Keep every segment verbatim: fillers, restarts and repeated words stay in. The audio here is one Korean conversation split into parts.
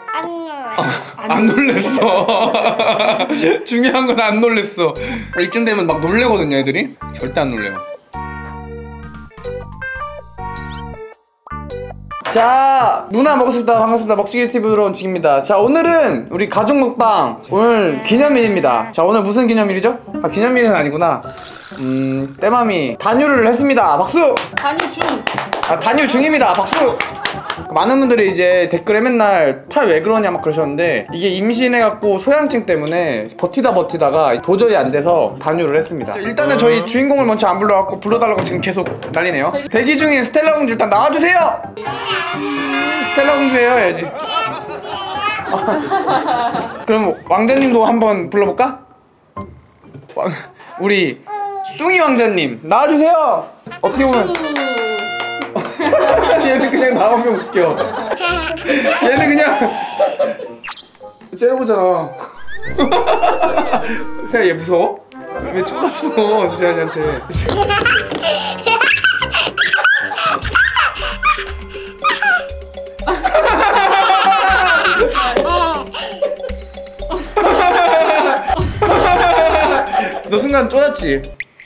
안 놀래. 안 놀랬어. 중요한 건 안 놀랬어. 이쯤 되면 막 놀래거든요 애들이. 절대 안 놀래요. 자, 누나 먹었습니다. 반갑습니다. 먹지기 티비로 온 지기입니다. 자, 오늘은 우리 가족 먹방. 오늘 기념일입니다. 자, 오늘 무슨 기념일이죠? 아, 기념일은 아니구나. 음, 때맘이 단유를 했습니다. 박수! 단유 중! 아, 단유 중입니다. 박수! 많은 분들이 이제 댓글에 맨날 팔 왜 그러냐 막 그러셨는데, 이게 임신해갖고 소양증 때문에 버티다 버티다가 도저히 안 돼서 단유를 했습니다. 자, 일단은 저희 주인공을 먼저 안 불러갖고 불러달라고 지금 계속 난리네요. 대기 중인 스텔라 공주 일단 나와주세요! 스텔라 공주예요 해야지. 그럼 왕자님도 한번 불러볼까? 왕... 우리 뚱이 왕자님 나와주세요! 어떻게 보면 얘는 그냥 나오면 웃겨. 얘는 그냥 째려보잖아. 세아 얘 무서워? 왜 쫄았어 세아한테. 너 순간 쫄았지?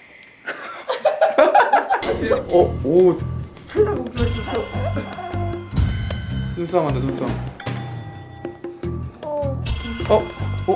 어? 오 눈싸움 한다 눈싸움. 어? 어?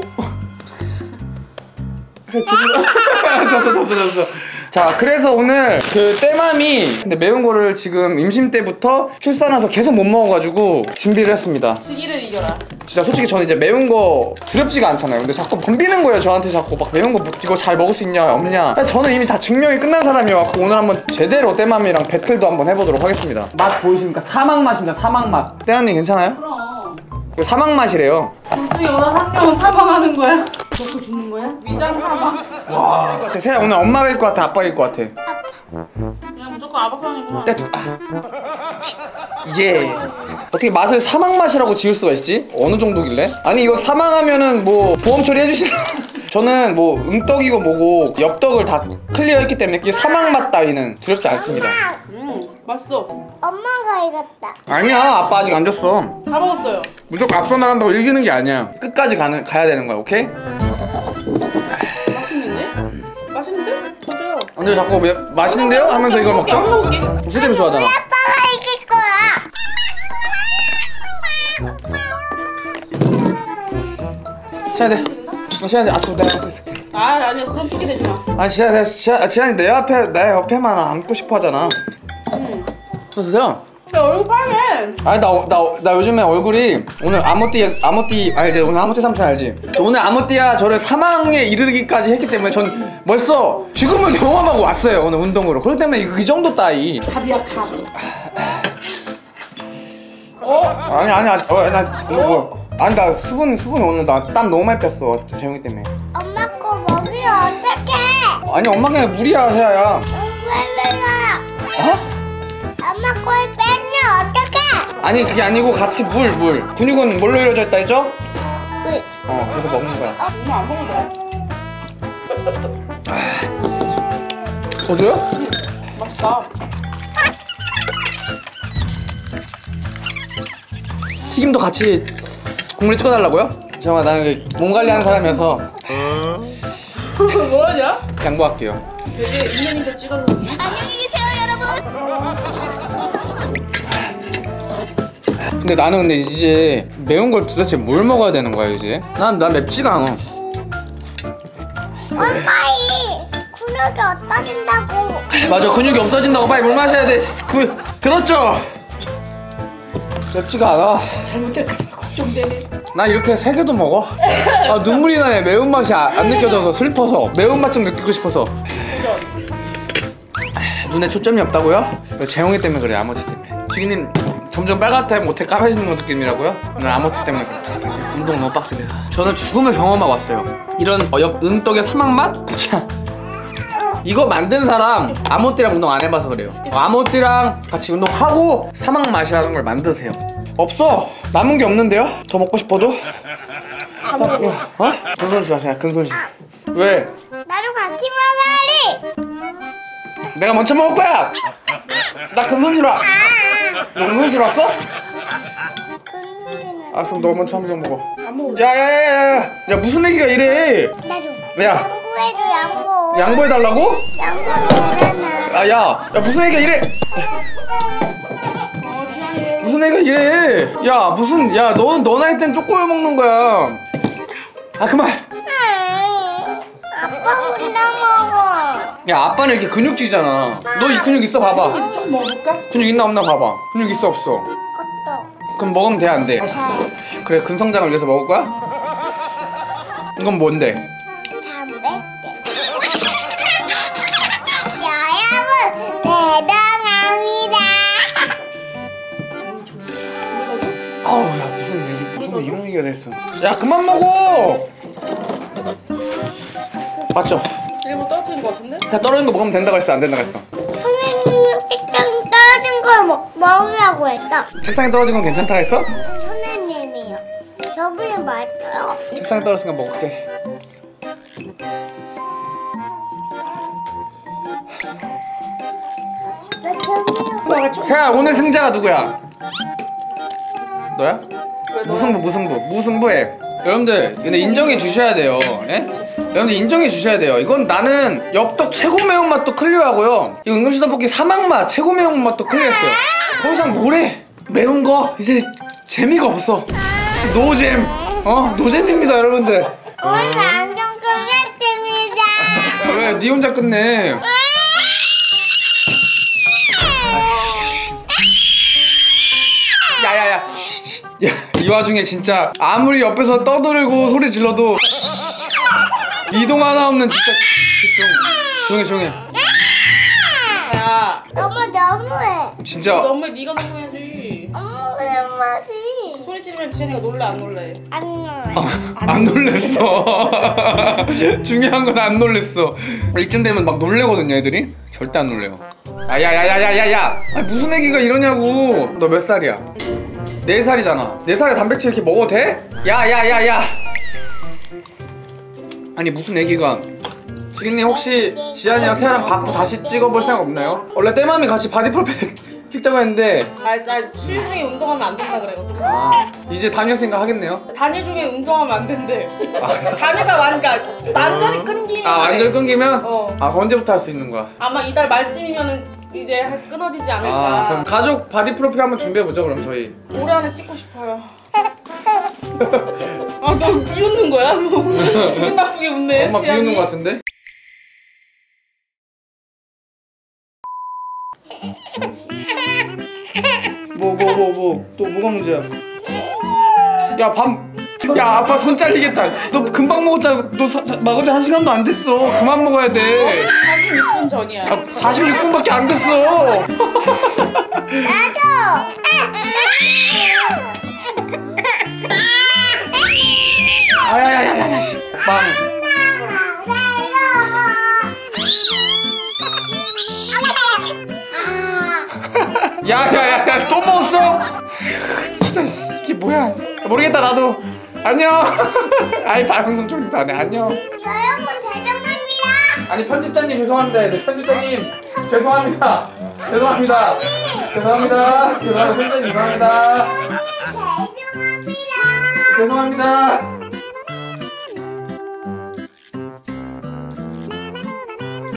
졌어 졌어 졌어. 자, 그래서 오늘 그 때맘이 근데 매운 거를 지금 임신 때부터 출산해서 계속 못 먹어가지고 준비를 했습니다. 지기를 이겨라. 진짜 솔직히 저는 이제 매운 거 두렵지가 않잖아요. 근데 자꾸 덤비는 거예요. 저한테 자꾸 막 매운 거 이거 잘 먹을 수 있냐 없냐. 저는 이미 다 증명이 끝난 사람이어갖고 오늘 한번 제대로 때맘이랑 배틀도 한번 해보도록 하겠습니다. 맛 보이십니까? 사막 맛입니다. 사막 맛. 때맘님 괜찮아요? 그럼. 사막 맛이래요. 둘 중에 오늘 한 명은 사망하는 거야? 먹고 죽는 거야? 위장 사망? 와. 세아 오늘 엄마가 일 것 같아? 아빠가 일 것 같아? 그냥 무조건 아빠 편이구나. 떼 아. 예. 어떻게 맛을 사막 맛이라고 지을 수가 있지? 어느 정도길래? 아니 이거 사망하면은 뭐 보험 처리 해주시나? 저는 뭐 음떡이고 뭐고 엽떡을 다 클리어했기 때문에 이 사막 맛 따위는 두렵지 않습니다. 음, 맛있어. 엄마가 이겼다. 아니야, 아빠 아직 안 졌어. 다 먹었어요. 무조건 앞서 나간다고 이기는 게 아니야. 끝까지 가는, 가야 되는 거야, 오케이? 맛있는데? 맛있는데? 저도요. 근데 자꾸 왜, 맛있는데요? 하면서 이걸 먹죠? 안 먹을게. 후대를 좋아하잖아. 우리 아빠가 이길 거야. 시아야 돼. 어, 시아야 돼. 아, 저 내가 안고 있을게. 아, 아니야. 그럼 핑계 대지 마. 아, 시아야, 시아, 지안이 내 앞에, 내 옆에만 안고 싶어 하잖아. 응. 그래서요? 야, 얼굴 빨개. 아니 나, 나, 나 요즘에 얼굴이 오늘 아모띠 아모띠 알지? 오늘 아모띠 삼촌 알지? 오늘 아모띠야 저를 사망에 이르기까지 했기 때문에 전 벌써 죽음을 경험하고 왔어요. 오늘 운동으로. 그렇기 때문에 이, 이 정도 따위. 답이야, 답. 어? 아니 아니 아니 어, 나 뭐, 뭐. 아니 나 수분 수분 오늘 나 땀 너무 많이 뺐어 재용이 때문에. 엄마 거 먹으면 어떡해? 아니 엄마 그냥 물이야 세아야. 왜 왜왜? 어? 엄마 거에 빼면 어떡해? 아니 그게 아니고 같이 물 물. 근육은 뭘로 이루어져 있다 했죠? 물. 어 그래서 먹는 거야. 엄마 안 먹어도 돼. 어디요? 맛있다. 튀김도 같이 국물에 찍어달라고요? 잠깐만 나는 몸 관리하는 사람이어서 뭐하냐? 양보할게요. 되게 있는데 찍어서. 안녕히 계세요, 여러분. 근데 나는 근데 이제 매운 걸 도대체 뭘 먹어야 되는 거야 이제? 난, 난 맵지가 않아. 엄마이 근육이 없어진다고. 맞아 근육이 없어진다고 빨리 물 마셔야 돼. 그, 들었죠? 맵지가 않아. 잘못될까 봐 걱정되네. 나 이렇게 세 개도 먹어? 아 눈물이 나네. 매운맛이 아, 안 느껴져서 슬퍼서 매운맛 좀 느끼고 싶어서. 그죠? 눈에 초점이 없다고요? 재홍이 때문에 그래. 아모티 때문에. 지기님 점점 빨갛다 못해 까매지는 거 느낌이라고요? 오늘 아모티 때문에 그렇다. 운동 너무 빡세다. 저는 죽음을 경험하고 왔어요. 이런 어, 옆 은떡의 사막맛? 참 이거 만든 사람 아모띠랑 운동 안 해봐서 그래요. 어, 아모띠랑 같이 운동하고 사막 맛이라는 걸 만드세요. 없어. 남은 게 없는데요? 더 먹고 싶어도? 어? 근손실 하세요. 근손실. 왜? 나도 같이 먹어야지. 내가 먼저 먹을 거야. 나 근손실 와. 너 근손실 왔어? 근육이는 아, 그럼 너 먼저 한 번 먹어. 안 먹어. 야야야야, 야 무슨 애기가 이래? 나도. 야, 양보해줘 양보. 양보해달라고? 양보해줘. 아, 야, 야 무슨 애기가 이래? 무슨 애가 이래? 야 무슨, 야 너는 너 나이 땐 쪼꼬려 먹는 거야. 아 그만. 아빠 혼자 먹어. 야 아빠는 이렇게 근육질이잖아. 너 이 근육 있어? 봐봐. 좀 먹을까? 근육 있나 없나 봐봐. 근육 있어 없어? 어떠? 그럼 먹으면 돼 안 돼? 그래, 근성장을 위해서 먹을 거야? 이건 뭔데? 담배. 여러분 대단합니다. 아우 야 무슨 얘기, 무슨 이런 얘기가 됐어. 야 그만 먹어. 맞죠? 일본 떨어뜨린 거 같은데? 야 떨어진 거 먹으면 된다고 했어 안 된다고 했어? 선생님은 일단 떨어진 걸 먹, 먹으라고 했어. 책상에 떨어진 건 괜찮다고 했어? 선생님이요. 저번에 말했어요. 책상에 떨어진 거 먹을게. 나 저기요. 세아 오늘 승자가 누구야? 너야? 왜 너야? 무승부 무승부 무승부해. 여러분들 근데 인정해 주셔야 돼요. 예? 여러분들 인정해 주셔야 돼요. 이건 나는 엽떡 최고 매운맛도 클리어하고요. 이거 응급실 떡볶이 사막맛 최고 매운맛도 클리어했어요. 더 이상 뭐래? 매운 거 이제 재미가 없어. 노잼. 어? 노잼입니다 여러분들. 오늘 안경 끝냈습니다. 야, 왜? 니 혼자 끝내. 야야야. 야, 이 와중에 진짜 아무리 옆에서 떠들고 소리 질러도 이동 하나 없는 진짜 조용해 조용해. 야, 너무 너무해. 진짜 너무 네가 너무 해야지. 오랜만이. 소리 지르면 지현이가 놀래 안 놀래? 안 놀아. 안 놀랬어. 중요한 건 안 놀랬어. 이쯤 되면 막 놀래거든요 애들이. 절대 안 놀래요. 야야야야야야야, 무슨 애기가 이러냐고. 너 몇 살이야? 네 살이잖아. 네 살에 단백질 이렇게 먹어도 돼? 야야야야. 아니 무슨 애기가. 지금님 혹시 지한이랑 세아랑 바프 다시 찍어볼 생각 없나요? 원래 때맘이 같이 바디 프로필 찍자고 했는데 아, 나 휴일 중에 운동하면 안 된다 그래가지고. 아, 이제 다닐 생각 하겠네요. 단일 중에 운동하면 안 된대. 단일가 완가 완전히 끊기면. 아 완전 끊기면? 어. 아 언제부터 할 수 있는 거야? 아마 이달 말쯤이면은 이제 끊어지지 않을까. 아 그럼 가족 바디 프로필 한번 준비해보죠 그럼 저희. 올해 안에 찍고 싶어요. 아, 너 비웃는 거야? 너 기분 나쁘게 웃네. 엄마 지안이. 비웃는 거 같은데? 뭐 뭐 뭐 뭐 또 뭐가 문제야? 야 밤. 야 아빠 손 잘리겠다. 너 금방 먹었잖아. 너 사, 먹은 지 한 시간도 안 됐어. 그만 먹어야 돼. 사십육 분 전이야. 야, 사십육 분밖에 안 됐어. 나도. 아야야야야 씨. 빵. 야야야야 또 먹었어? 진짜 씨, 이게 뭐야? 모르겠다 나도. 안녕. 아이 방송 좀도 안 해. 안녕. 여러분 대단합니다. 아니 편집자님 죄송합니다. 네, 편집자님 죄송합니다. 죄송합니다. 죄송합니다. 죄송합니다. 편집자님 죄송합니다. 대단합니다. 죄송합니다.